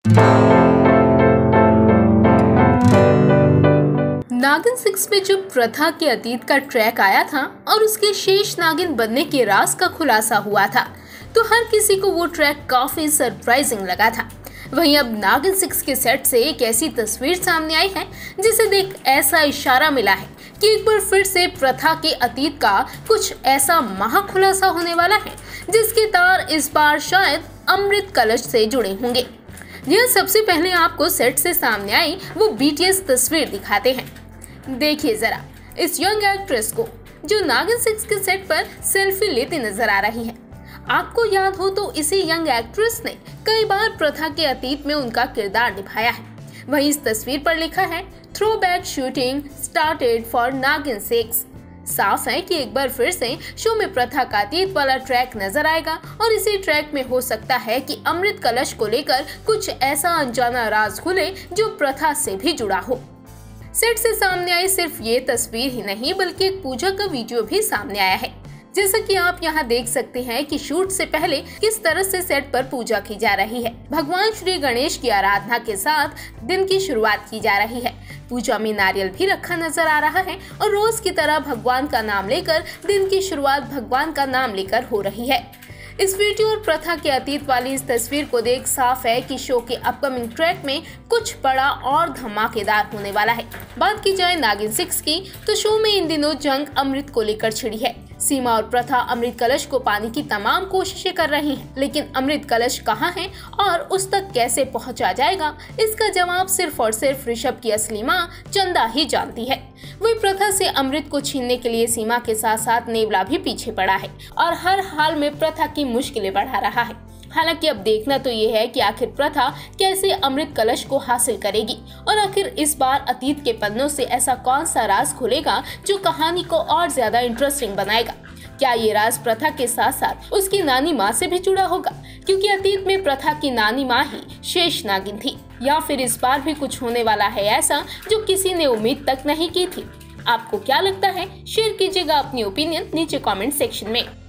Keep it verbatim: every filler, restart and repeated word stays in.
नागिन सिक्स में जो प्रथा के अतीत का ट्रैक आया था और उसके शेष नागिन बनने के राज का खुलासा हुआ था, तो हर किसी को वो ट्रैक काफी सरप्राइजिंग लगा था। वहीं अब नागिन सिक्स के सेट से एक ऐसी तस्वीर सामने आई है जिसे देख ऐसा इशारा मिला है कि एक बार फिर से प्रथा के अतीत का कुछ ऐसा महाखुलासा होने वाला है जिसके तार इस बार शायद अमृत कलश से जुड़े होंगे। यह सबसे पहले आपको सेट से सामने आई वो बीटीएस तस्वीर दिखाते हैं। देखिए जरा इस यंग एक्ट्रेस को जो नागिन सिक्स के सेट पर सेल्फी लेती नजर आ रही है। आपको याद हो तो इसी यंग एक्ट्रेस ने कई बार प्रथा के अतीत में उनका किरदार निभाया है। वहीं इस तस्वीर पर लिखा है throwback shooting started for Naagin six. साफ है कि एक बार फिर से शो में प्रथा का अतीत वाला ट्रैक नजर आएगा और इसी ट्रैक में हो सकता है कि अमृत कलश को लेकर कुछ ऐसा अनजाना राज खुले जो प्रथा से भी जुड़ा हो। सेट से सामने आई सिर्फ ये तस्वीर ही नहीं बल्कि एक पूजा का वीडियो भी सामने आया है। जैसा कि आप यहाँ देख सकते हैं कि शूट से पहले किस तरह से सेट पर पूजा की जा रही है। भगवान श्री गणेश की आराधना के साथ दिन की शुरुआत की जा रही है। पूजा में नारियल भी रखा नजर आ रहा है और रोज की तरह भगवान का नाम लेकर दिन की शुरुआत भगवान का नाम लेकर हो रही है। इस वीडियो और प्रथा के अतीत वाली इस तस्वीर को देख साफ है कि शो के अपकमिंग ट्रैक में कुछ बड़ा और धमाकेदार होने वाला है। बात की जाए नागिन सिक्स की तो शो में इन दिनों जंग अमृत को लेकर छिड़ी है। सीमा और प्रथा अमृत कलश को पाने की तमाम कोशिशें कर रही हैं, लेकिन अमृत कलश कहाँ है और उस तक कैसे पहुंचा जाएगा, इसका जवाब सिर्फ और सिर्फ ऋषभ की असली मां चंदा ही जानती है। वही प्रथा से अमृत को छीनने के लिए सीमा के साथ साथ नेवला भी पीछे पड़ा है और हर हाल में प्रथा की मुश्किलें बढ़ा रहा है। हालांकि अब देखना तो ये है कि आखिर प्रथा कैसे अमृत कलश को हासिल करेगी और आखिर इस बार अतीत के पन्नों से ऐसा कौन सा राज खुलेगा जो कहानी को और ज्यादा इंटरेस्टिंग बनाएगा। क्या ये राज प्रथा के साथ साथ उसकी नानी माँ से भी जुड़ा होगा, क्योंकि अतीत में प्रथा की नानी माँ ही शेष नागिन थी, या फिर इस बार भी कुछ होने वाला है ऐसा जो किसी ने उम्मीद तक नहीं की थी। आपको क्या लगता है? शेयर कीजिएगा अपनी ओपिनियन नीचे कमेंट सेक्शन में।